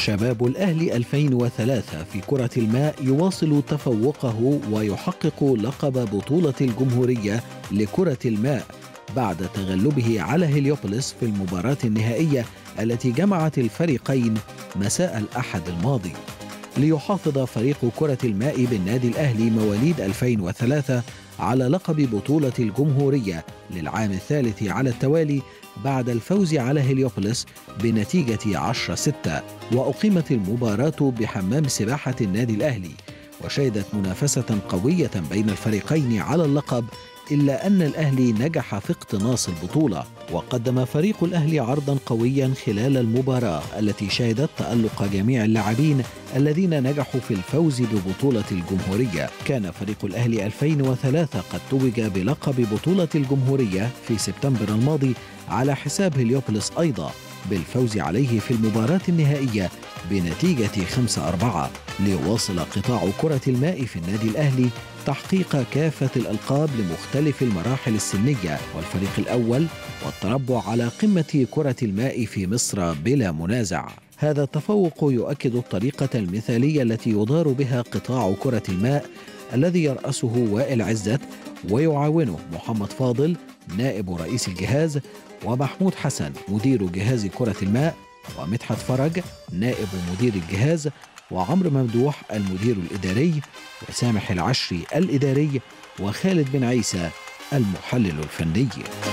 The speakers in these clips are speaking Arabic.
شباب الأهلي 2003 في كرة الماء يواصل تفوقه ويحقق لقب بطولة الجمهورية لكرة الماء بعد تغلبه على هليوبوليس في المباراة النهائية التي جمعت الفريقين مساء الأحد الماضي. ليحافظ فريق كرة الماء بالنادي الأهلي مواليد 2003 على لقب بطولة الجمهورية للعام الثالث على التوالي بعد الفوز على هليوبوليس بنتيجة 10-6. وأقيمت المباراة بحمام سباحة النادي الأهلي، وشهدت منافسة قوية بين الفريقين على اللقب، إلا أن الأهلي نجح في اقتناص البطولة. وقدم فريق الأهلي عرضا قويا خلال المباراة التي شهدت تألق جميع اللاعبين الذين نجحوا في الفوز ببطولة الجمهورية. كان فريق الأهلي 2003 قد توج بلقب بطولة الجمهورية في سبتمبر الماضي على حساب هليوبوليس أيضا بالفوز عليه في المباراة النهائية بنتيجة 5-4. ليواصل قطاع كرة الماء في النادي الأهلي تحقيق كافة الألقاب لمختلف المراحل السنية، والفريق الأول والتربع على قمة كرة الماء في مصر بلا منازع. هذا التفوق يؤكد الطريقة المثالية التي يدار بها قطاع كرة الماء الذي يرأسه وائل عزت ويعاونه محمد فاضل نائب رئيس الجهاز، ومحمود حسن مدير جهاز كرة الماء، ومدحت فرج نائب مدير الجهاز، وعمرو ممدوح المدير الإداري، وسامح العشري الإداري، وخالد بن عيسى المحلل الفني.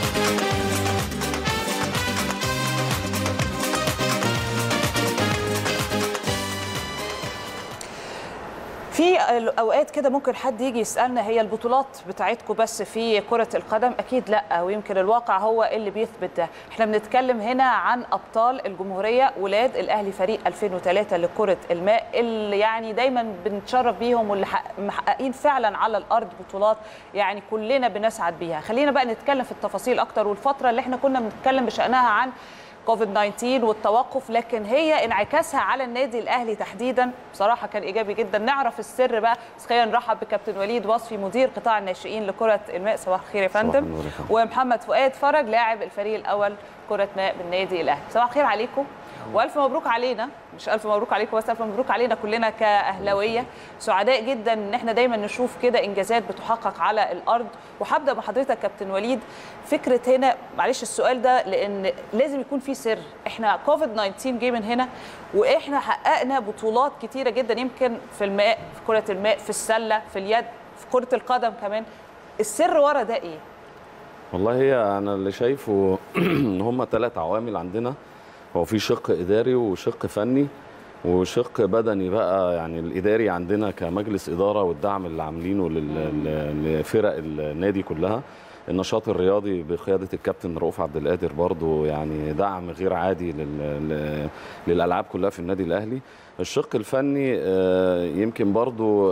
في اوقات كده ممكن حد يجي يسالنا هي البطولات بتاعتكم بس في كره القدم؟ اكيد لا، ويمكن الواقع هو اللي بيثبت ده. احنا بنتكلم هنا عن ابطال الجمهوريه ولاد الاهلي فريق 2003 لكره الماء، اللي يعني دايما بنتشرف بيهم واللي محققين فعلا على الارض بطولات يعني كلنا بنسعد بيها. خلينا بقى نتكلم في التفاصيل اكتر، والفتره اللي احنا كنا بنتكلم بشانها عن كوفيد-19 والتوقف، لكن هي انعكاسها على النادي الاهلي تحديدا بصراحه كان ايجابي جدا. نعرف السر بقى، بس خلينا نرحب بكابتن وليد وصفي مدير قطاع الناشئين لكره الماء. صباح الخير يا فندم. ومحمد فؤاد فرج لاعب الفريق الاول كره ماء بالنادي الاهلي. صباح الخير عليكم والف مبروك علينا، مش الف مبروك عليكم بس، الف مبروك علينا كلنا كاهلاويه. سعداء جدا ان احنا دايما نشوف كده انجازات بتحقق على الارض. وهبدا بحضرتك كابتن وليد، فكره هنا معلش السؤال ده لان لازم يكون في سر. احنا كوفيد-19 جه من هنا واحنا حققنا بطولات كتيره جدا، يمكن في الماء، في كره الماء، في السله، في اليد، في كره القدم كمان. السر ورا ده ايه؟ والله هي انا اللي شايفه ان هم 3 عوامل عندنا. هو في شق إداري وشق فني وشق بدني بقى. يعني الإداري عندنا كمجلس إدارة والدعم اللي عاملينه لفرق النادي كلها. النشاط الرياضي بقيادة الكابتن رؤوف عبد القادر برضو يعني دعم غير عادي للألعاب كلها في النادي الأهلي. الشق الفني يمكن برضو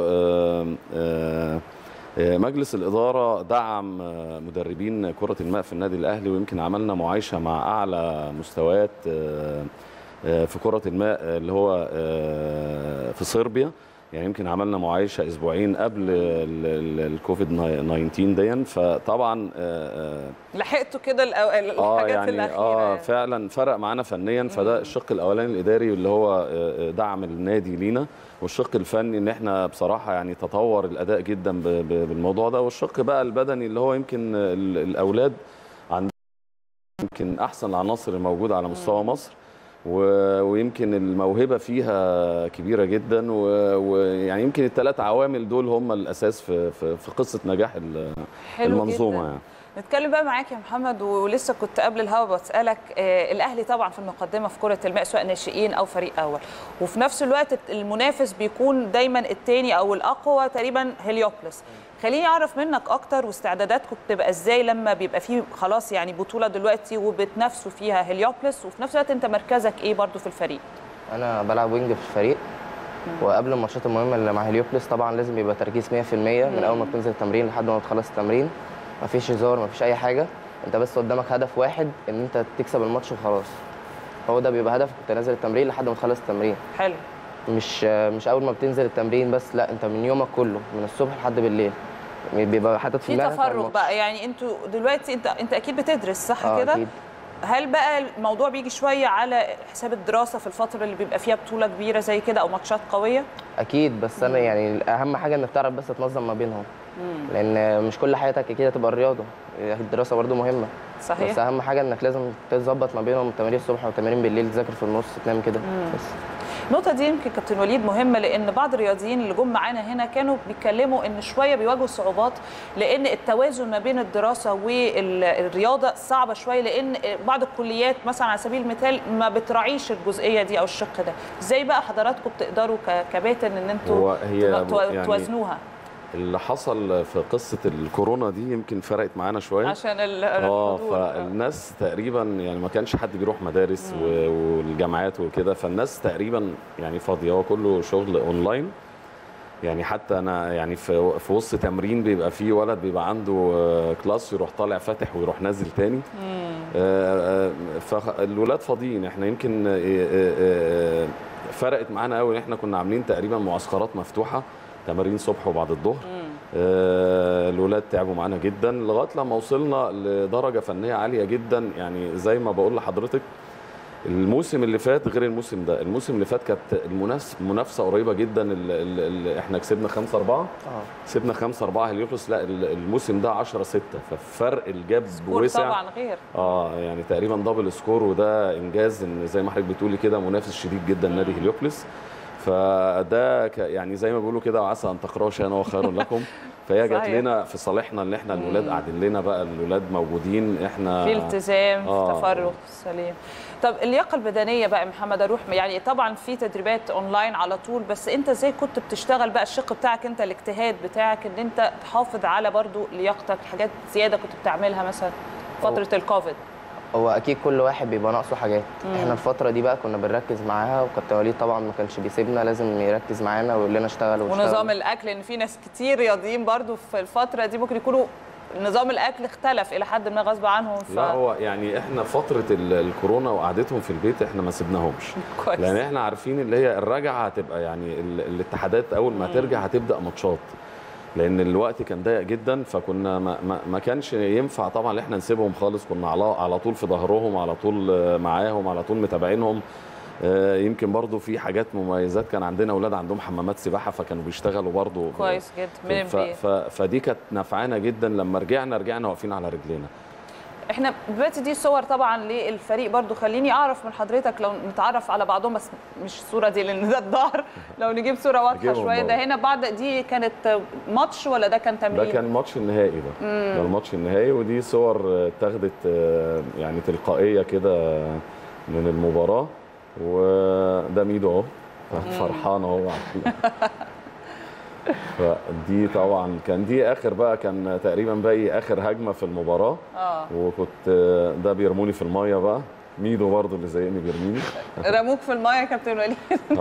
مجلس الإدارة دعم مدربين كرة الماء في النادي الأهلي، ويمكن عملنا معايشة مع أعلى مستويات في كرة الماء اللي هو في صربيا. يعني يمكن عملنا معايشة أسبوعين قبل الكوفيد 19 دي، فطبعا لحقتوا كده الحاجات يعني الأخيرة فعلا فرق معانا فنيا. فده الشق الأولاني الإداري اللي هو دعم النادي لينا، والشق الفني ان احنا بصراحه يعني تطور الاداء جدا بالموضوع ده. والشق بقى البدني اللي هو يمكن الاولاد عندهم يمكن احسن العناصر الموجوده على مستوى مصر، ويمكن الموهبه فيها كبيره جدا. ويعني يمكن ال3 عوامل دول هم الاساس في قصه نجاح المنظومه يعني. نتكلم بقى معاك يا محمد، ولسه كنت قبل الهوا بسألك الأهلي طبعا في المقدمة في كرة الماء سواء ناشئين أو فريق أول، وفي نفس الوقت المنافس بيكون دايما الثاني أو الأقوى تقريبا هليوبوليس. خليني أعرف منك أكتر، واستعداداتكم بتبقى إزاي لما بيبقى فيه خلاص يعني بطولة دلوقتي وبتنافسوا فيها هليوبوليس، وفي نفس الوقت أنت مركزك إيه برضو في الفريق؟ أنا بلعب وينج في الفريق، وقبل الماتشات المهمة اللي مع هليوبوليس طبعا لازم يبقى تركيز 100% من أول ما بتنزل التمرين لحد ما تخلص التمرين. مفيش هزار، مفيش اي حاجه، انت بس قدامك هدف واحد ان انت تكسب الماتش وخلاص. هو ده بيبقى هدفك وانت نازل التمرين لحد ما تخلص التمرين. حلو. مش اول ما بتنزل التمرين بس، لا انت من يومك كله من الصبح لحد بالليل بيبقى حاطط في دماغك في تفرغ بقى. يعني انتوا دلوقتي انت اكيد بتدرس صح كده؟ اكيد. هل بقى الموضوع بيجي شويه على حساب الدراسه في الفتره اللي بيبقى فيها بطوله كبيره زي كده او ماتشات قويه؟ اكيد، بس انا يعني اهم حاجه انك تعرف بس تنظم ما بينهم، لان مش كل حياتك اكيد هتبقى الرياضه، الدراسه برده مهمه. صحيح. بس اهم حاجه انك لازم تظبط ما بينهم، تمارين الصبح وتمارين بالليل، تذاكر في النص، تنام كده بس. النقطة دي يمكن كابتن وليد مهمة، لأن بعض الرياضيين اللي جم معانا هنا كانوا بيتكلموا إن شوية بيواجهوا صعوبات، لأن التوازن ما بين الدراسة والرياضة صعبة شوية، لأن بعض الكليات مثلا على سبيل المثال ما بتراعيش الجزئية دي أو الشق ده. إزاي بقى حضراتكم بتقدروا كباتن إن أنتوا توازنوها؟ اللي حصل في قصه الكورونا دي يمكن فرقت معانا شويه عشان فالناس تقريبا يعني ما كانش حد بيروح مدارس والجامعات وكده، فالناس تقريبا يعني فاضيه، هو كله شغل اونلاين. يعني حتى انا يعني في وسط تمرين بيبقى فيه ولد بيبقى عنده كلاس يروح طالع فاتح ويروح نازل تاني. فالولاد فاضيين. احنا يمكن فرقت معانا قوي ان احنا كنا عاملين تقريبا معسكرات مفتوحه، تمارين صبح وبعد الظهر. الولاد تعبوا معانا جدا لغايه لما وصلنا لدرجه فنيه عاليه جدا. يعني زي ما بقول لحضرتك الموسم اللي فات غير الموسم ده. الموسم اللي فات كانت المنافسه قريبه جدا. احنا كسبنا 5-4 كسبنا 5-4 هليوبلس. لا الموسم ده 10-6، ففرق الجاب وسع طبعا غير يعني تقريبا دبل سكور، وده انجاز ان زي ما حضرتك بتقولي كده منافس شديد جدا نادي هليوبلس. فده يعني زي ما بيقولوا كده وعسى ان تكرهوا شيئا وهو خير لكم. فهي جات لنا في صالحنا ان احنا الولاد قاعدين لنا بقى، الولاد موجودين، احنا في التزام في تفرغ سليم. طب اللياقه البدنيه بقى محمد اروح، يعني طبعا في تدريبات اونلاين على طول، بس انت ازاي كنت بتشتغل بقى الشق بتاعك انت، الاجتهاد بتاعك ان انت تحافظ على برضو لياقتك؟ حاجات زياده كنت بتعملها مثلا فتره الكوفيد؟ هو اكيد كل واحد بيبقى ناقصه حاجات. احنا الفتره دي بقى كنا بنركز معاها، وكابتن وليد طبعا ما كانش بيسيبنا، لازم يركز معانا ويقول لنا اشتغل واشتغل. ونظام الاكل، ان في ناس كتير رياضيين برضو في الفتره دي ممكن يكونوا نظام الاكل اختلف الى حد ما غصب عنهم. لا هو يعني احنا فتره الكورونا وقعدتهم في البيت احنا ما سبناهمش، لان احنا عارفين اللي هي الرجعه هتبقى يعني الاتحادات اول ما ترجع هتبدا ماتشات، لان الوقت كان ضيق جدا. فكنا ما كانش ينفع طبعا ان احنا نسيبهم خالص. كنا على طول في ظهرهم، على طول معاهم، على طول متابعينهم. يمكن برضو في حاجات مميزات، كان عندنا اولاد عندهم حمامات سباحه فكانوا بيشتغلوا برضو كويس جدا. فدي كانت نفعانا جدا. لما رجعنا واقفين على رجلينا. احنا دلوقتي دي صور طبعا للفريق برضو، خليني اعرف من حضرتك لو نتعرف على بعضهم، بس مش الصوره دي لان ده الظهر، لو نجيب صوره واضحه شويه. ده هنا بعد دي كانت ماتش ولا ده كان تمرين؟ ده كان ماتش النهائي ده الماتش النهائي. ودي صور اتاخدت يعني تلقائيه كده من المباراه. وده ميدو اهو فرحان اهو. فدي طبعا كان دي اخر بقى، كان تقريبا باقي اخر هجمه في المباراه. وكنت ده بيرموني في المايه بقى، ميدو برضه اللي زيني بيرميني. رموك في المايه يا كابتن وليد.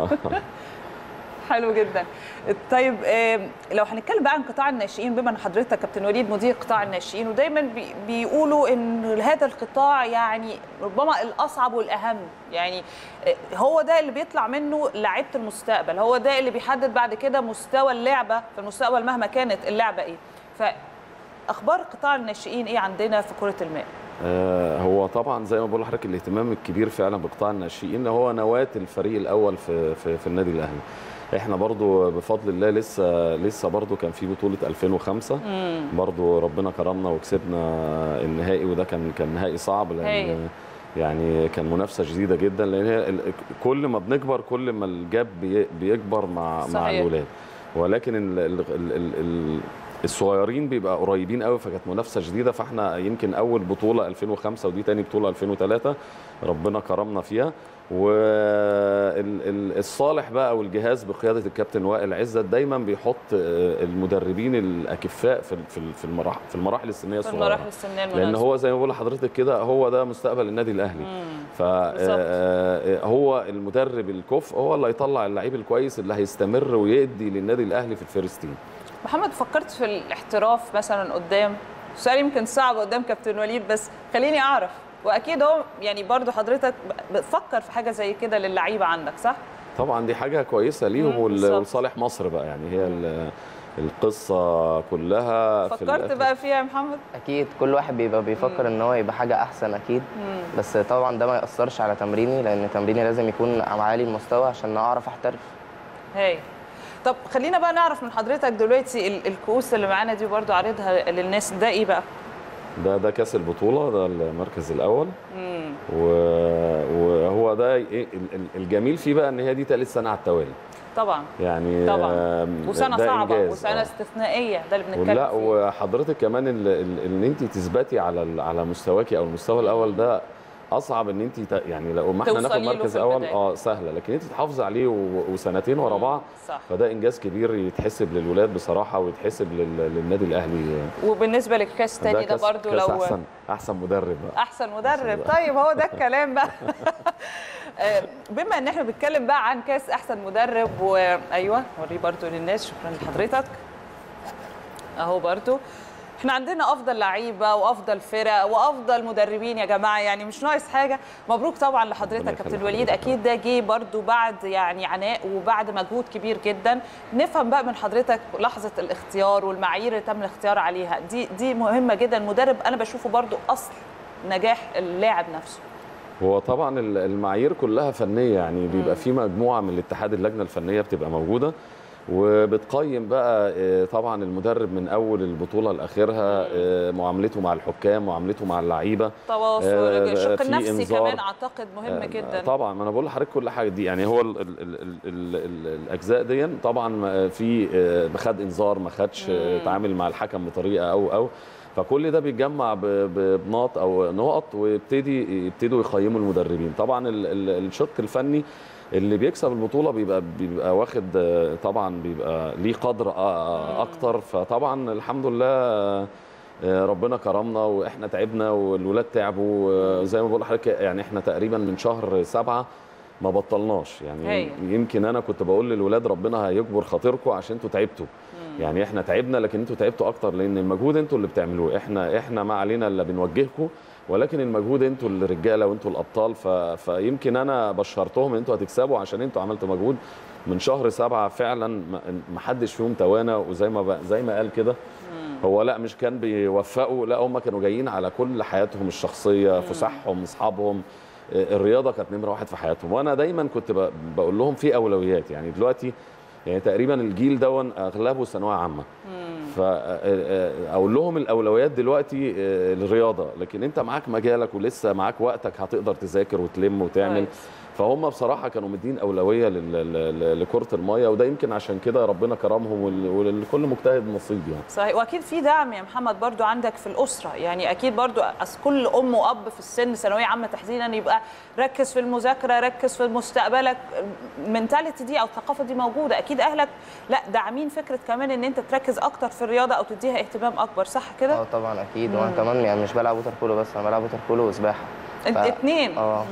حلو جدا. طيب لو هنتكلم بقى عن قطاع الناشئين، بما ان حضرتك كابتن وليد مدير قطاع الناشئين، ودايما بيقولوا ان هذا القطاع يعني ربما الاصعب والاهم، يعني هو ده اللي بيطلع منه لعيبه المستقبل، هو ده اللي بيحدد بعد كده مستوى اللعبه في المستقبل مهما كانت اللعبه ايه. فاخبار قطاع الناشئين ايه عندنا في كره الماء؟ هو طبعا زي ما بقول لحضرتك الاهتمام الكبير فعلا بقطاع الناشئين، هو نواه الفريق الاول في النادي الاهلي. احنا برضو بفضل الله لسه برضو كان في بطوله 2005 برضو ربنا كرمنا وكسبنا النهائي، وده كان نهائي صعب لان يعني كان منافسه شديده جدا، لان كل ما بنكبر كل ما الجاب بيكبر مع الولاد، ولكن الصغيرين بيبقى قريبين قوي، فكانت منافسه شديده. فاحنا يمكن اول بطوله 2005 ودي تاني بطوله 2003 ربنا كرمنا فيها. والصالح بقى والجهاز بقياده الكابتن وائل عزت دايما بيحط المدربين الاكفاء في المراحل السنيه الصغيره، لان هو زي ما بقول لحضرتك كده هو ده مستقبل النادي الاهلي. فهو المدرب الكفء هو اللي هيطلع اللعيب الكويس اللي هيستمر ويدي للنادي الاهلي في الفيرست تيم. محمد، فكرت في الاحتراف مثلا قدام؟ سؤال يمكن صعب قدام كابتن وليد، بس خليني اعرف، واكيد هو يعني برضو حضرتك بتفكر في حاجه زي كده للعيبه عندك، صح؟ طبعا دي حاجه كويسه ليهم ولصالح مصر بقى، يعني هي القصه كلها فكرت بقى فيها يا محمد؟ اكيد كل واحد بيبقى بيفكر ان هو يبقى حاجه احسن اكيد. بس طبعا ده ما ياثرش على تمريني، لان تمريني لازم يكون عالي المستوى عشان اعرف احترف. هاي طب خلينا بقى نعرف من حضرتك دلوقتي الكؤوس اللي معانا دي برضو عارضها للناس، ده ايه بقى؟ ده كاس البطوله، ده المركز الاول. وهو ده الجميل فيه بقى ان هي دي ثالث سنه على التوالي. طبعا يعني طبعا وسنه صعبه وسنه استثنائيه، ده اللي بنتكلم لا فيه. وحضرتك كمان ان انت تثبتي على مستواكي او المستوى الاول ده اصعب. ان انت يعني لو ما احنا ناخد مركز اول سهله، لكن انت تحافظي عليه وسنتين ورا بعض، فده انجاز كبير يتحسب للولاد بصراحه ويتحسب للنادي الاهلي. وبالنسبه للكاس الثاني ده برضو لو احسن مدرب بقى. احسن مدرب. طيب هو ده الكلام بقى. بما ان احنا بنتكلم بقى عن كاس احسن مدرب، وايوه وريه برضو للناس. شكرا لحضرتك. اهو برضو احنا عندنا افضل لعيبه وافضل فرق وافضل مدربين يا جماعه، يعني مش ناقص حاجه. مبروك طبعا لحضرتك كابتن وليد، اكيد ده جه برضو بعد يعني عناء وبعد مجهود كبير جدا. نفهم بقى من حضرتك لحظه الاختيار والمعايير اللي تم الاختيار عليها، دي مهمه جدا. المدرب انا بشوفه برضو اصل نجاح اللاعب نفسه. هو طبعا المعايير كلها فنيه، يعني بيبقى في مجموعه من الاتحاد، اللجنه الفنيه بتبقى موجوده وبتقيم بقى طبعا المدرب من اول البطوله لاخرها، معاملته مع الحكام، معاملته مع اللعيبه، تواصل، الشق النفسي كمان اعتقد مهم جدا. طبعا ما انا بقول لحضرتك كل حاجه دي، يعني هو الاجزاء دي طبعا في خد انذار ما خدش، تعامل مع الحكم بطريقه او فكل ده بيتجمع بنقط او نقط ويبتدوا يقيموا المدربين. طبعا الشق الفني اللي بيكسب البطوله بيبقى واخد طبعا، بيبقى ليه قدر اكتر. فطبعا الحمد لله ربنا كرمنا واحنا تعبنا والولاد تعبوا. زي ما بقول لحضرتك يعني احنا تقريبا من شهر 7 ما بطلناش، يعني يمكن انا كنت بقول للولاد ربنا هيجبر خاطركم عشان انتوا تعبتوا. يعني احنا تعبنا لكن انتوا تعبتوا اكتر، لان المجهود انتوا اللي بتعملوه، احنا ما علينا الا بنوجهكم، ولكن المجهود انتوا الرجاله وانتوا الابطال. فيمكن انا بشرتهم انتوا هتكسبوا عشان انتوا عملتوا مجهود من شهر 7 فعلا. ما حدش فيهم توانى، وزي ما قال كده هو لا مش كان بيوفقوا، لا هم كانوا جايين على كل حياتهم الشخصيه، فسحهم، اصحابهم، الرياضه كانت نمره 1 في حياتهم. وانا دايما كنت بقول لهم في اولويات. يعني دلوقتي يعني تقريبا الجيل دون اغلبه ثانويه عامه، فاقول لهم الاولويات دلوقتي الرياضه، لكن انت معاك مجالك ولسه معاك وقتك هتقدر تذاكر وتلم وتعمل. فهم بصراحه كانوا مدين اولويه لكره الميه، وده يمكن عشان كده ربنا كرمهم، ولكل مجتهد نصيب يعني. صحيح. واكيد في دعم يا محمد برضو عندك في الاسره، يعني اكيد برضو كل ام واب في السن ثانويه عامه تحديدا يبقى ركز في المذاكره، ركز في مستقبلك. المنتاليتي دي او الثقافه دي موجوده، اكيد اهلك لا داعمين فكره كمان ان انت تركز اكتر في الرياضه او تديها اهتمام اكبر، صح كده؟ طبعا اكيد. وانا كمان يعني مش بلعب ووتر بولو بس، انا بلعب ووتر بولو وسباحه. الاثنين؟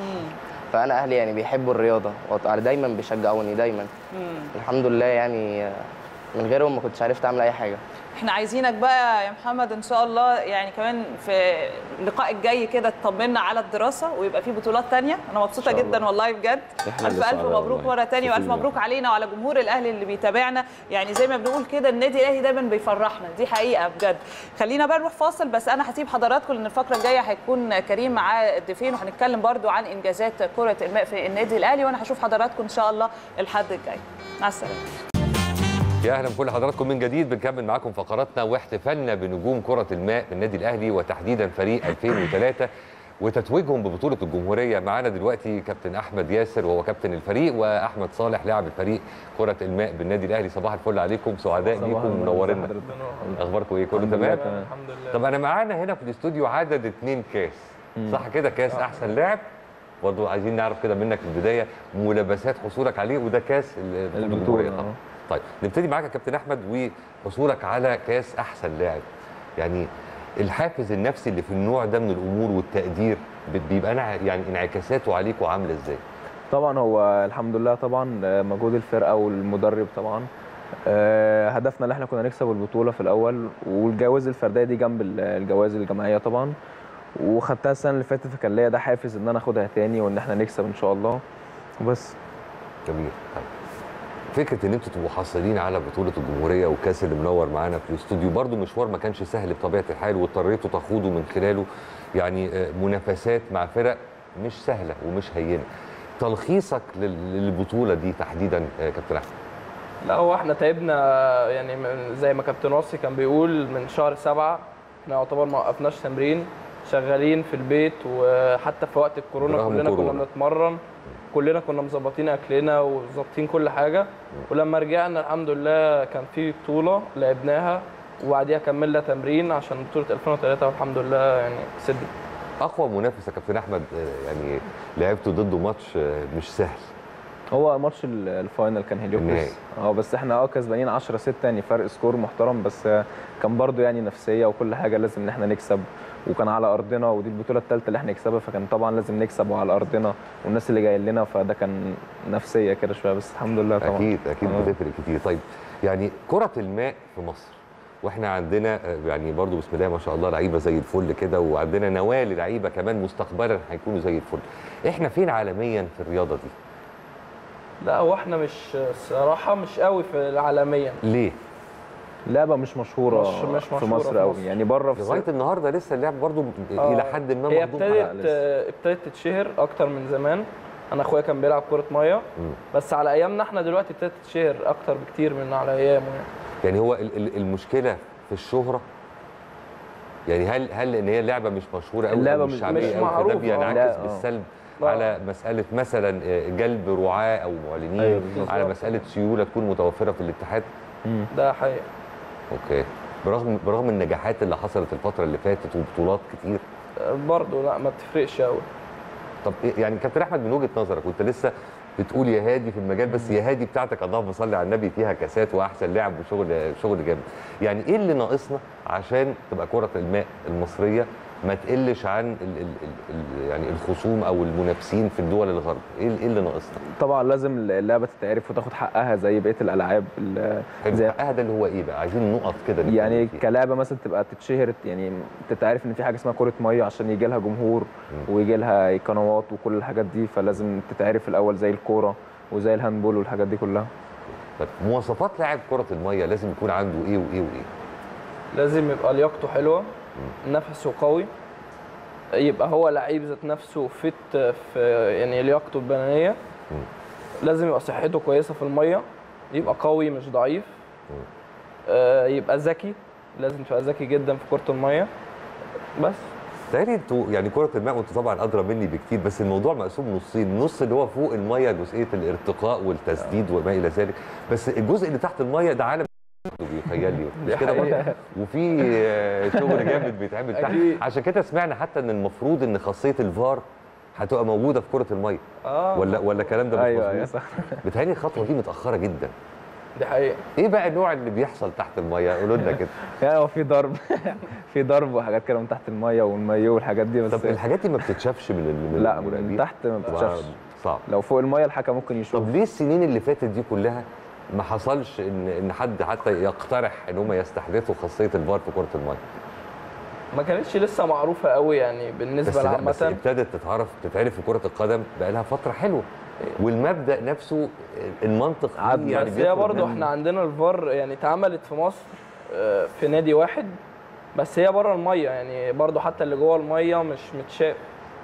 فانا اهلي يعني بيحبوا الرياضه ودايما بيشجعوني دايما. الحمد لله، يعني من غيرهم ما كنتش عرفت اعمل اي حاجه. احنا عايزينك بقى يا محمد ان شاء الله يعني كمان في اللقاء الجاي كده تطمنا على الدراسه ويبقى في بطولات ثانيه. انا مبسوطه جدا والله بجد. الف مبروك مره ثانيه، والف مبروك علينا وعلى جمهور الاهلي اللي بيتابعنا. يعني زي ما بنقول كده النادي الاهلي دايما بيفرحنا، دي حقيقه بجد. خلينا بقى نروح فاصل، بس انا هسيب حضراتكم لان الفقره الجايه هيكون كريم معاه الضيفين، وهنتكلم برده عن انجازات كره الماء في النادي الاهلي، وانا هشوف حضراتكم ان شاء الله الحد الجاي. مع السلامه. يا اهلا بكل حضراتكم من جديد. بنكمل معاكم فقراتنا واحتفالنا بنجوم كره الماء في النادي الاهلي، وتحديدا فريق 2003 وتتويجهم ببطوله الجمهوريه. معانا دلوقتي كابتن احمد ياسر وهو كابتن الفريق، واحمد صالح لاعب الفريق كره الماء بالنادي الاهلي. صباح الفل عليكم، سعداء بيكم ومنورينا. اخباركم ايه؟ كله تمام؟ الحمد لله. طب انا معانا هنا في الاستوديو عدد 2 كاس، صح كده؟ كاس احسن لاعب، برضه عايزين نعرف كده منك في البدايه ملابسات حصولك عليه، وده كاس الجمهوريه طبعا. طيب نبتدي معاك يا كابتن احمد وحصولك على كاس احسن لاعب. يعني الحافز النفسي اللي في النوع ده من الامور والتقدير بيبقى يعني انعكاساته عليكم عامله ازاي؟ طبعا هو الحمد لله طبعا مجهود الفرقه والمدرب طبعا. هدفنا ان احنا كنا نكسب البطوله في الاول، والجوائز الفرديه دي جنب الجوائز الجماعيه طبعا، وخدتها السنه اللي فاتت، فكان ليا ده حافز ان انا اخدها تاني وان احنا نكسب ان شاء الله وبس. جميل. طيب فكره ان انتوا تبقوا حاصلين على بطوله الجمهوريه وكاس اللي منور معانا في الاستوديو برضو مشوار ما كانش سهل بطبيعه الحال، واضطريتوا تخوضوا من خلاله يعني منافسات مع فرق مش سهله ومش هينه. تلخيصك للبطوله دي تحديدا كابتن احمد؟ لا هو احنا تعبنا يعني زي ما كابتن وصي كان بيقول من شهر 7 احنا يعتبر ما وقفناش تمرين، شغالين في البيت، وحتى في وقت الكورونا كلنا كنا بنتمرن، كلنا كنا مظبطين اكلنا وظابطين كل حاجه. ولما رجعنا الحمد لله كان في بطوله لعبناها، وبعديها كملنا تمرين عشان بطوله 2003 والحمد لله يعني كسبنا. اقوى منافس يا كابتن احمد يعني لعبته ضده ماتش مش سهل. هو ماتش الفاينل كان هيليوبوليس بس احنا كسبانين 10-6 يعني فرق سكور محترم، بس كان برضو يعني نفسيه وكل حاجه لازم ان احنا نكسب، وكان على ارضنا ودي البطوله الثالثه اللي احنا نكسبها، فكان طبعا لازم نكسب وعلى ارضنا والناس اللي جايه لنا، فده كان نفسيه كده شويه، بس الحمد لله طبعا. اكيد بتفرق كتير. طيب يعني كره الماء في مصر واحنا عندنا يعني برضو بسم الله ما شاء الله لعيبه زي الفل كده، وعندنا نواه لعيبه كمان مستقبلا هيكونوا زي الفل. احنا فين عالميا في الرياضه دي؟ لا هو احنا مش الصراحه مش قوي في عالميا. ليه؟ لعبه مش مشهوره في مصر قوي يعني، بره في لغايه النهارده لسه اللعبه برضو الى حد ما هي ابتدت تتشهر اكتر من زمان. انا اخويا كان بيلعب كره ميه بس على ايامنا احنا دلوقتي ابتدت تتشهر اكتر بكتير من على ايامه يعني هو المشكله في الشهره يعني، هل ان هي اللعبه مش مشهوره قوي، اللعبه مش معروفه، ده بينعكس بالسلب على مساله مثلا جلب رعاه او معلنين، على مساله سيوله تكون متوفره في الاتحاد؟ ده حقيقي. اوكي. برغم النجاحات اللي حصلت الفتره اللي فاتت وبطولات كتير برضه لا ما بتفرقش قوي. طب يعني كابتن احمد من وجهه نظرك، وانت لسه بتقول يا هادي في المجال، بس يا هادي بتاعتك اللهم صل على النبي فيها كاسات واحسن لعب وشغل جامد، يعني ايه اللي ناقصنا عشان تبقى كره الماء المصريه ما تقلش عن يعني الخصوم او المنافسين في الدول الغرب؟ ايه اللي ناقصنا؟ طبعا لازم اللعبه تتعرف وتاخد حقها زي بقيه الالعاب. زي حقها ده اللي هو ايه بقى؟ عايزين نقط كده يعني كلعبه مثلا تبقى تتشهر، يعني تتعرف ان في حاجه اسمها كره ميه عشان يجي لها جمهور ويجي لها قنوات وكل الحاجات دي، فلازم تتعرف الاول زي الكوره وزي الهاندبول والحاجات دي كلها. طيب مواصفات لاعب كره الميه لازم يكون عنده ايه وايه وايه؟ لازم يبقى لياقته حلوه، نفسه قوي، يبقى هو لعيب ذات نفسه فت في يعني لياقته البدنيه، لازم يبقى صحته كويسه في الميه، يبقى قوي مش ضعيف، يبقى ذكي، لازم تبقى ذكي جدا في كره الميه. بس تاني انتوا يعني كره الماء وانتوا طبعا ادرى مني بكتير، بس الموضوع مقسوم نصين، نص اللي هو فوق الميه جزئيه الارتقاء والتسديد وما الى ذلك، بس الجزء اللي تحت الميه ده عالم بيخيل لي مش كده برضه، وفي شغل جامد بيتعمل تحت. عشان كده سمعنا حتى ان المفروض ان خاصيه الفار هتبقى موجوده في كره الميه. ولا الكلام ده مش مظبوط؟ ايوه صح. بيتهيألي الخطوه دي متاخره جدا. دي حقيقه. ايه بقى النوع اللي بيحصل تحت الميه؟ قولوا لنا كده. يعني هو في ضرب وحاجات كده من تحت الميه والمايو والحاجات دي، بس طب الحاجات دي ما بتتشافش لا من تحت ما بتتشافش، صعب. لو فوق الميه الحكم ممكن يشوف. طب ليه السنين اللي فاتت دي كلها ما حصلش ان حد حتى يقترح ان هم يستحدثوا خاصيه الفار في كره الميه؟ ما كانتش لسه معروفه قوي يعني بالنسبه لعامه، بس ابتدت تتعرف في كره القدم بقى لها فتره حلوه، والمبدا نفسه المنطق يعني. بس هي برضه احنا عندنا الفار يعني اتعملت في مصر في نادي واحد، بس هي بره الميه يعني، برضه حتى اللي جوه الميه مش متشاف.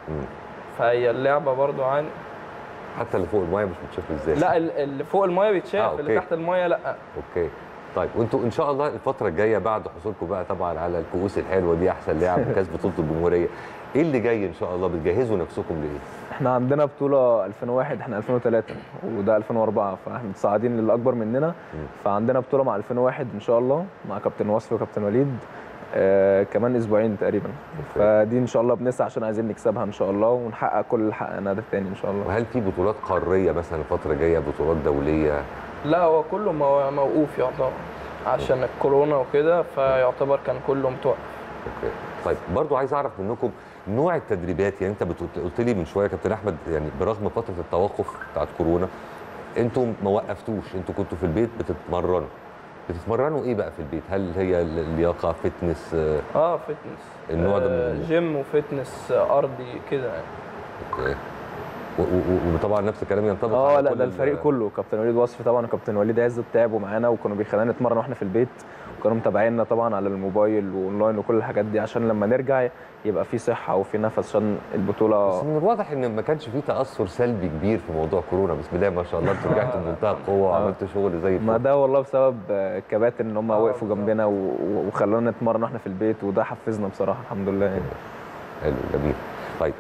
فهي اللعبه برضه عن حتى اللي فوق الميه مش متشاف ازاي؟ لا اللي فوق الميه بيتشاف، اللي تحت الميه لا. اوكي. طيب وانتوا ان شاء الله الفتره الجايه بعد حصولكم بقى طبعا على الكؤوس الحلوه دي، احسن لاعب وكاس بطوله الجمهوريه، ايه اللي جاي ان شاء الله؟ بتجهزوا نفسكم لايه؟ احنا عندنا بطوله 2001، احنا 2003 وده 2004، فاحنا متصاعدين للاكبر مننا. فعندنا بطوله مع 2001 ان شاء الله مع كابتن وصفي وكابتن وليد كمان اسبوعين تقريبا. فدي ان شاء الله بنسعى عشان عايزين نكسبها ان شاء الله ونحقق كل اللي حققناه ده تاني ان شاء الله. وهل في بطولات قاريه مثلا الفتره الجايه، بطولات دوليه؟ لا هو كله موقوف يعتبر عشان الكورونا وكده، فيعتبر كان كله متوقف. اوكي. طيب برضو عايز اعرف منكم نوع التدريبات، يعني انت قلت لي من شويه كابتن احمد يعني برغم فتره التوقف بتاعت كورونا انتم ما وقفتوش، انتوا كنتوا في البيت بتتمرنوا ايه بقى في البيت؟ هل هي اللياقه فتنس؟ فتنس النوع ده من جيم وفتنس ارضي كده يعني. اوكي. وطبعا نفس الكلام ينطبق على لا، ده الفريق كله، كابتن وليد وصفي طبعا وكابتن وليد عزت تعبوا معانا وكانوا بيخلينا نتمرن واحنا في البيت، وكانوا متابعيننا طبعا على الموبايل واونلاين وكل الحاجات دي عشان لما نرجع يبقى في صحه وفي نفس عشان البطوله. بس من الواضح ان ما كانش في تاثر سلبي كبير في موضوع كورونا. بسم الله ما شاء الله انتوا رجعتوا بمنتهى القوه وعملتوا شغل زي الفل. ما ده والله بسبب الكباتن ان هم وقفوا جنبنا وخلونا نتمرن واحنا في البيت، وده حفزنا بصراحه الحمد لله يعني. حلو جميل. طيب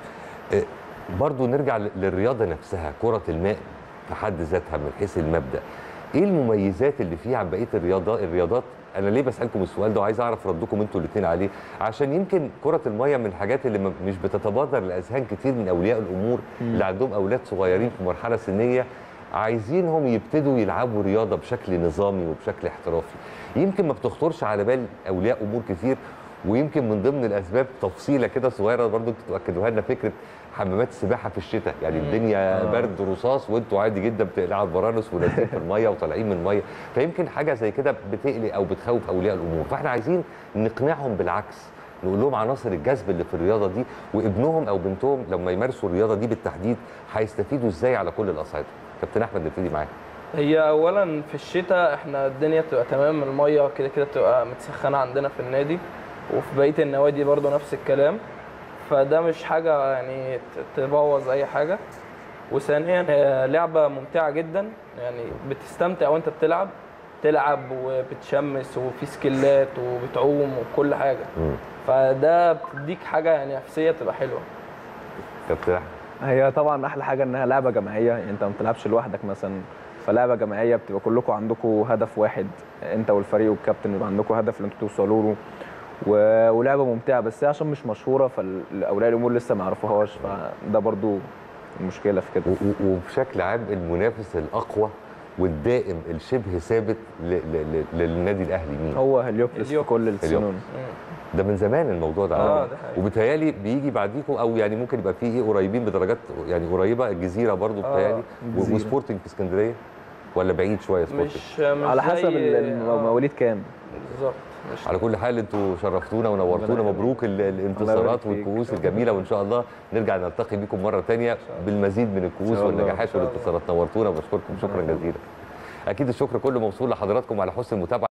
برضو نرجع للرياضه نفسها، كره الماء في حد ذاتها من حيث المبدا، ايه المميزات اللي فيها عن بقيه الرياضات؟ انا ليه بسالكم السؤال ده وعايز اعرف ردكم انتوا الاثنين عليه، عشان يمكن كره الميه من الحاجات اللي مش بتتبادر لاذهان كتير من اولياء الامور اللي عندهم اولاد صغيرين في مرحله سنيه عايزينهم يبتدوا يلعبوا رياضه بشكل نظامي وبشكل احترافي. يمكن ما بتخطرش على بال اولياء امور كتير، ويمكن من ضمن الاسباب تفصيله كده صغيره برضو انتوا تاكدوها لنا، فكره حمامات السباحه في الشتاء، يعني الدنيا برد رصاص وانتوا عادي جدا بتقلعوا البرانس ونازلين في الميه وطالعين من الميه، فيمكن حاجه زي كده بتقلق او بتخوف اولياء الامور، فاحنا عايزين نقنعهم بالعكس، نقول لهم عناصر الجذب اللي في الرياضه دي، وابنهم او بنتهم لما يمارسوا الرياضه دي بالتحديد هيستفيدوا ازاي على كل الاصعده. كابتن احمد نبتدي معاك. هي اولا في الشتاء احنا الدنيا بتبقى تمام، الميه كده كده بتبقى متسخنه عندنا في النادي، وفي بقيه النوادي برضو نفس الكلام، فده مش حاجه يعني تبوظ اي حاجه. وثانيا هي لعبه ممتعه جدا، يعني بتستمتع وانت بتلعب وبتشمس وفي سكيلات وبتعوم وكل حاجه، فده بتديك حاجه يعني نفسيه بتبقى حلوه. كابتن احمد. هي طبعا احلى حاجه انها لعبه جماعيه، يعني انت ما بتلعبش لوحدك مثلا، فلعبه جماعيه بتبقى كلكم عندكم هدف واحد، انت والفريق والكابتن يبقى عندكم هدف اللي انتوا توصلوا له، ولعبه ممتعه، بس هي عشان مش مشهوره فاولياء الامور لسه ما يعرفوهاش، فده برضو المشكله في كده. وبشكل عام المنافس الاقوى والدائم الشبه ثابت للنادي الاهلي مين؟ هو هليوبلس في كل السنين. ده من زمان الموضوع ده. وبالتالي بيجي بعديكم او يعني ممكن يبقى فيه قريبين بدرجات يعني قريبه، الجزيره برضو بتهيألي وسبورتنج في اسكندريه، ولا بعيد شويه سبورتنج؟ مش على حسب المواليد كام بالظبط. على كل حال انتوا شرفتونا ونورتونا، مبروك الانتصارات والكؤوس الجميله، وان شاء الله نرجع نلتقي بكم مره ثانيه بالمزيد من الكؤوس والنجاحات والانتصارات. نورتونا وبشكركم شكرا جزيلا. اكيد الشكر كله موصول لحضراتكم على حسن المتابعه.